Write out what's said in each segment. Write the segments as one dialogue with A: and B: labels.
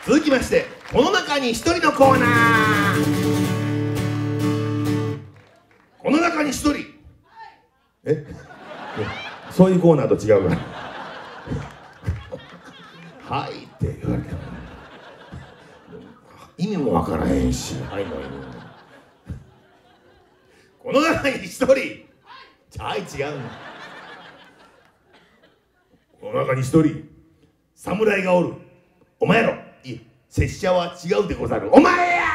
A: 続きまして、この中に一人のコーナー。この中に一人。そういうコーナーと違うからはいって言われても意味もわからへんし、はいの意味も。この中に一人。はい、違うの。この中に一人侍がおる。お前やろ。いえ、拙者は違うでござる。お前や。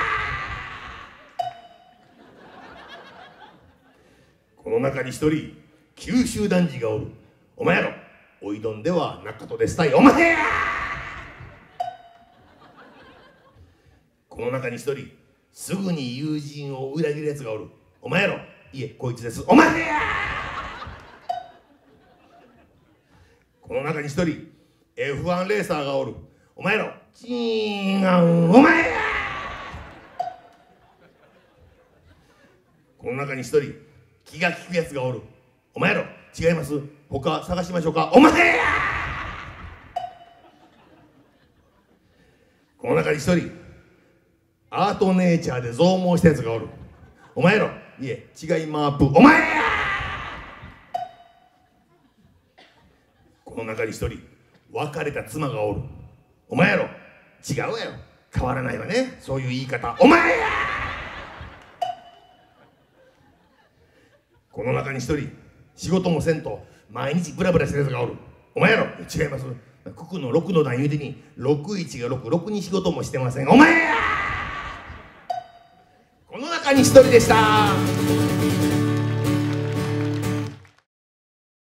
A: この中に一人九州男児がおる。お前やろ。おいどんでは中戸ですたい。お前や。この中に一人すぐに友人を裏切るやつがおる。お前やろ。いえ、こいつです。お前や。この中に一人 F1 レーサーがおる。お前やろ。違う。お前や。この中に一人気が利くやつがおる。お前やろ。違います。他探しましょうか。お前や。この中に一人アートネイチャーで増毛したやつがおる。お前やろ。いえ、違いまーぷ。お前や。この中に一人別れた妻がおる。お前やろ。違うわよ。変わらないわね、そういう言い方。お前や。この中に一人仕事もせんと毎日ブラブラしてるやつがおる。お前やろ。違います。九九の6の段言うてに61が6に仕事もしてません。お前や。この中に一人でした。